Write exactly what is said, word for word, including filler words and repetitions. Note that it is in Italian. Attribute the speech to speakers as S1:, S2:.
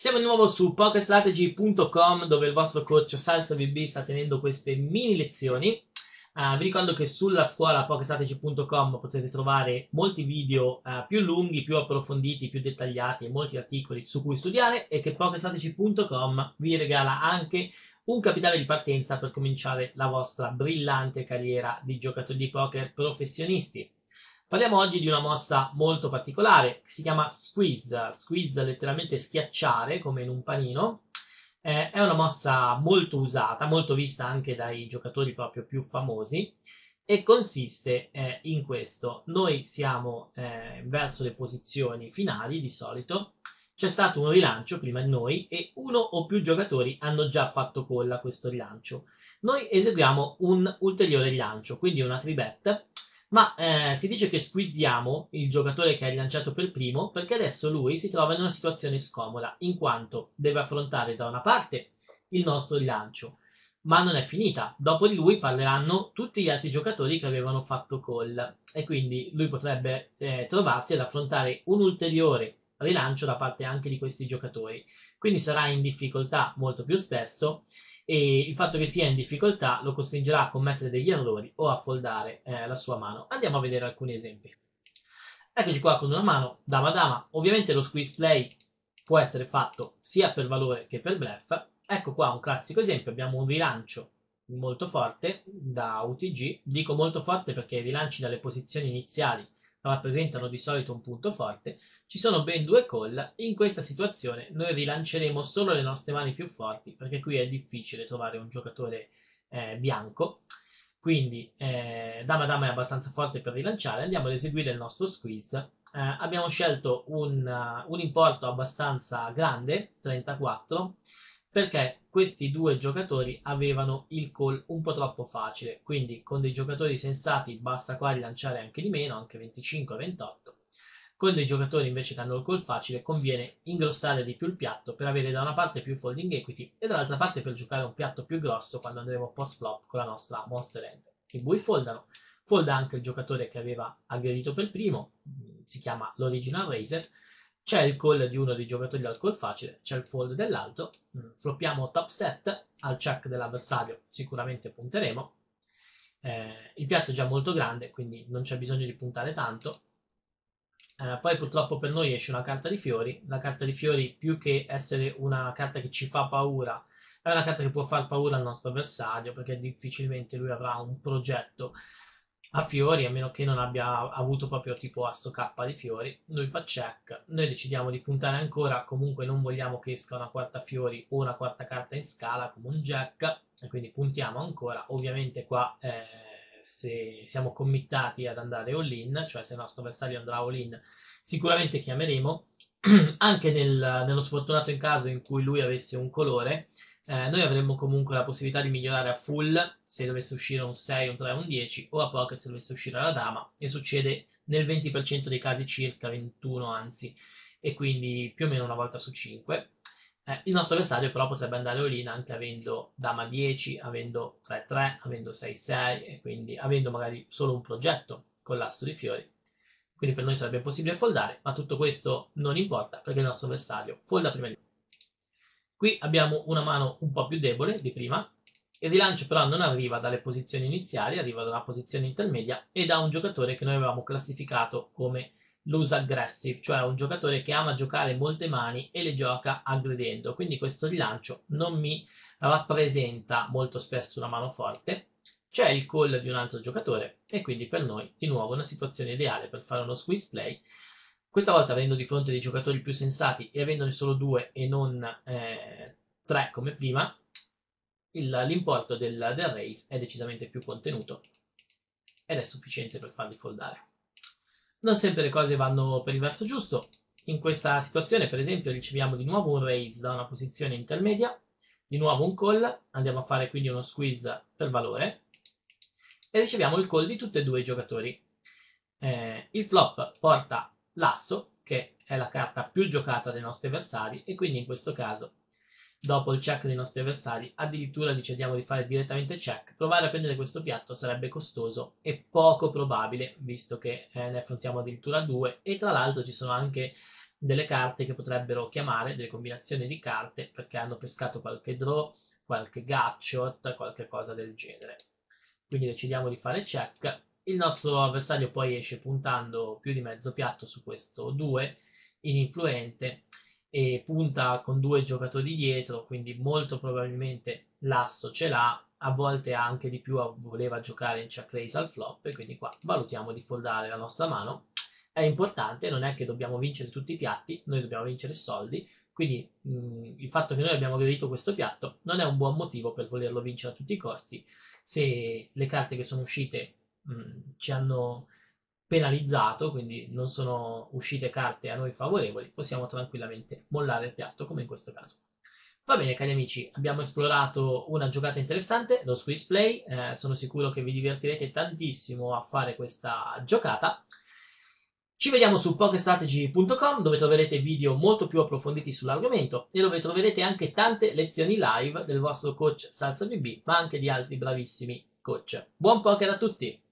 S1: Siamo di nuovo su pokerstrategy punto com, dove il vostro coach Salsa V B sta tenendo queste mini lezioni. Uh, vi ricordo che sulla scuola pokerstrategy punto com potete trovare molti video uh, più lunghi, più approfonditi, più dettagliati e molti articoli su cui studiare, e che pokerstrategy punto com vi regala anche un capitale di partenza per cominciare la vostra brillante carriera di giocatori di poker professionisti. Parliamo oggi di una mossa molto particolare che si chiama squeeze, squeeze letteralmente schiacciare come in un panino. Eh, è una mossa molto usata, molto vista anche dai giocatori proprio più famosi, e consiste eh, in questo: noi siamo eh, verso le posizioni finali di solito, c'è stato un rilancio prima di noi e uno o più giocatori hanno già fatto call a questo rilancio. Noi eseguiamo un ulteriore rilancio, quindi una three bet, ma eh, si dice che squeeziamo il giocatore che ha rilanciato per primo perché adesso lui si trova in una situazione scomoda, in quanto deve affrontare da una parte il nostro rilancio, ma non è finita. Dopo di lui parleranno tutti gli altri giocatori che avevano fatto call, e quindi lui potrebbe eh, trovarsi ad affrontare un ulteriore rilancio da parte anche di questi giocatori. Quindi sarà in difficoltà molto più spesso, e il fatto che sia in difficoltà lo costringerà a commettere degli errori o a foldare eh, la sua mano. Andiamo a vedere alcuni esempi. Eccoci qua con una mano dama dama. Ovviamente lo squeeze play può essere fatto sia per valore che per bluff. Ecco qua un classico esempio: abbiamo un rilancio molto forte da U T G. Dico molto forte perché i rilanci dalle posizioni iniziali rappresentano di solito un punto forte. Ci sono ben due call. In questa situazione noi rilanceremo solo le nostre mani più forti, perché qui è difficile trovare un giocatore eh, bianco. Quindi eh, dama dama è abbastanza forte per rilanciare. Andiamo ad eseguire il nostro squeeze. Eh, abbiamo scelto un, uh, un importo abbastanza grande, trentaquattro, perché questi due giocatori avevano il call un po' troppo facile. Quindi con dei giocatori sensati basta qua rilanciare anche di meno, anche venticinque ventotto. Con dei giocatori invece che hanno il call facile conviene ingrossare di più il piatto per avere da una parte più folding equity e dall'altra parte per giocare un piatto più grosso quando andremo post flop con la nostra monster hand. I bui foldano, folda anche il giocatore che aveva aggredito per primo, si chiama l'original raiser. C'è il call di uno dei giocatori dal call facile, c'è il fold dell'altro. Floppiamo top set, al check dell'avversario sicuramente punteremo. Eh, il piatto è già molto grande, quindi non c'è bisogno di puntare tanto. Eh, poi purtroppo per noi esce una carta di fiori. La carta di fiori, più che essere una carta che ci fa paura, è una carta che può far paura al nostro avversario, perché difficilmente lui avrà un progetto a fiori, a meno che non abbia avuto proprio tipo asso K di fiori. Lui fa check, noi decidiamo di puntare ancora, comunque non vogliamo che esca una quarta fiori o una quarta carta in scala come un jack, e quindi puntiamo ancora. Ovviamente qua eh, se siamo committati ad andare all in, cioè se il nostro avversario andrà all in, sicuramente chiameremo. Anche nel, nello sfortunato in caso in cui lui avesse un colore, eh, noi avremmo comunque la possibilità di migliorare a full se dovesse uscire un sei, un tre, un dieci, o a pocket se dovesse uscire la dama, e succede nel venti per cento dei casi, circa ventuno anzi, e quindi più o meno una volta su cinque. Eh, il nostro avversario però potrebbe andare all-in anche avendo dama dieci, avendo tre tre, avendo sei sei, e quindi avendo magari solo un progetto con l'asso di fiori. Quindi per noi sarebbe impossibile foldare, ma tutto questo non importa perché il nostro avversario folda prima di noi. Qui abbiamo una mano un po' più debole di prima. Il rilancio però non arriva dalle posizioni iniziali, arriva da una posizione intermedia e da un giocatore che noi avevamo classificato come loose aggressive, cioè un giocatore che ama giocare molte mani e le gioca aggredendo. Quindi questo rilancio non mi rappresenta molto spesso una mano forte. C'è il call di un altro giocatore e quindi per noi di nuovo una situazione ideale per fare uno squeeze play. Questa volta avendo di fronte dei giocatori più sensati e avendone solo due e non eh, tre come prima, il, l'importo del, del raise è decisamente più contenuto ed è sufficiente per farli foldare. Non sempre le cose vanno per il verso giusto. In questa situazione, per esempio, riceviamo di nuovo un raise da una posizione intermedia, di nuovo un call, andiamo a fare quindi uno squeeze per valore, e riceviamo il call di tutti e due i giocatori. Eh, il flop porta l'asso, che è la carta più giocata dai nostri avversari, e quindi in questo caso, dopo il check dei nostri avversari, addirittura decidiamo di fare direttamente check. Provare a prendere questo piatto sarebbe costoso e poco probabile, visto che eh, ne affrontiamo addirittura due, e tra l'altro ci sono anche delle carte che potrebbero chiamare, delle combinazioni di carte, perché hanno pescato qualche draw, qualche gutshot, qualche cosa del genere. Quindi decidiamo di fare check. Il nostro avversario poi esce puntando più di mezzo piatto su questo due ininfluente e punta con due giocatori dietro, quindi molto probabilmente l'asso ce l'ha, a volte anche di più voleva giocare in check raise al flop, e quindi qua valutiamo di foldare la nostra mano. È importante, non è che dobbiamo vincere tutti i piatti, noi dobbiamo vincere soldi, quindi mh, il fatto che noi abbiamo aggredito questo piatto non è un buon motivo per volerlo vincere a tutti i costi. Se le carte che sono uscite mh, ci hanno penalizzato, quindi non sono uscite carte a noi favorevoli, possiamo tranquillamente mollare il piatto, come in questo caso. Va bene, cari amici, abbiamo esplorato una giocata interessante, lo squeeze play. Eh, sono sicuro che vi divertirete tantissimo a fare questa giocata. Ci vediamo su pokerstrategy punto com, dove troverete video molto più approfonditi sull'argomento e dove troverete anche tante lezioni live del vostro coach SalsaVB, ma anche di altri bravissimi coach. Buon poker a tutti!